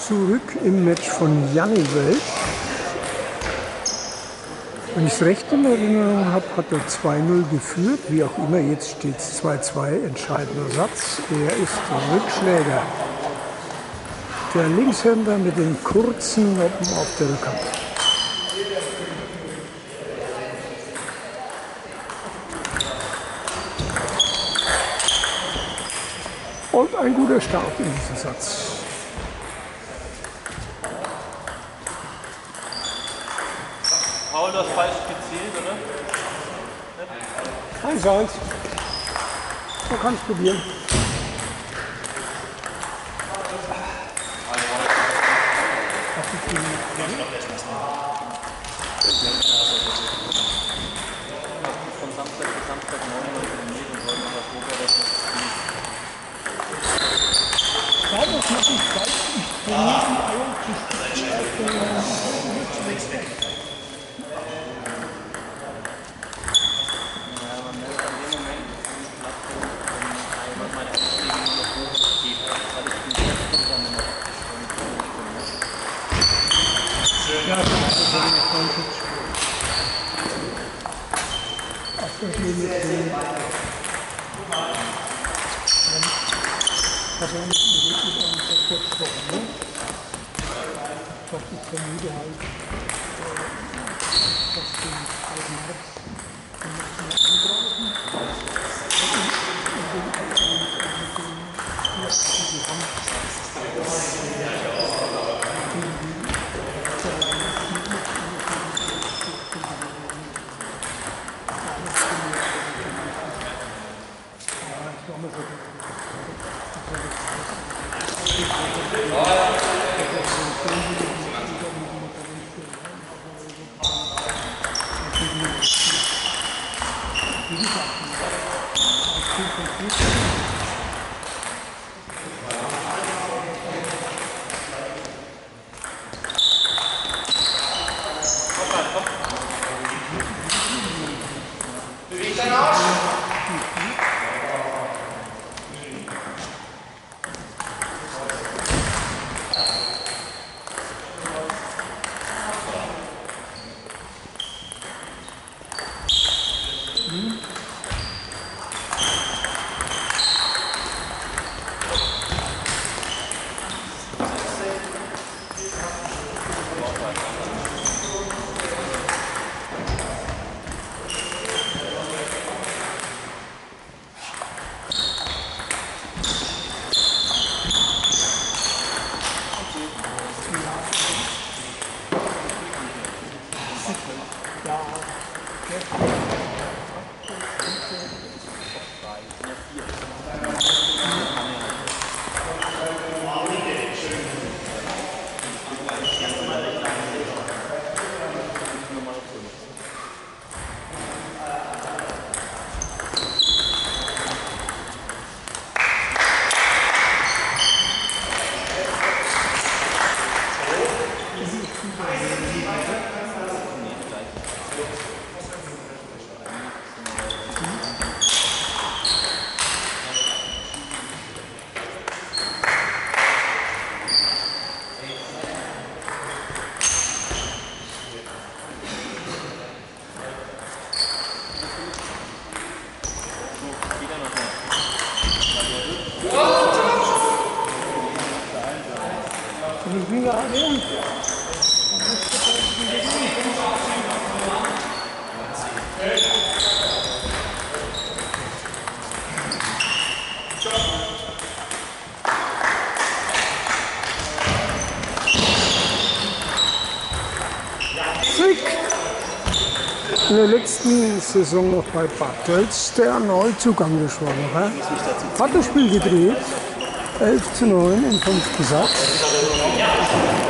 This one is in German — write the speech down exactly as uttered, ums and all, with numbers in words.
zurück im Match von Janni Welch. Wenn ich es recht in Erinnerung habe, hat er zwei null geführt. Wie auch immer, jetzt steht es zwei zwei, entscheidender Satz. Er ist Rückschläger. Der Linkshänder mit den kurzen Noppen auf der Rückhand. Und ein guter Start in diesem Satz. Paul, du hast falsch gezählt, oder? eins eins. Man kann es probieren. Von Samstag bis Samstag neun Uhr trainiert und wollen noch vorbereiten. Ja, das mache ich falsch. Ich trainiere die Eier zu spielen. Ja, man merkt an dem Moment, wenn man meine Aufschläge nur noch hochgeht, weil ich bin jetzt und dann noch. Ja, das ist ja nicht neunzig. Ach, das nehmen wir jetzt. Das war nicht wirklich auch nicht der Kurzwochen, ne? Doch, ich vermute halt, dass die alten März die müssen angreifen. Beweg deinen Arsch! Ich bin gerade hin. Zick! In der letzten Saison noch bei Bad Tölz der Neuzugang geschwommen. Hat das Spiel gedreht. elf zu neun im fünften Satz.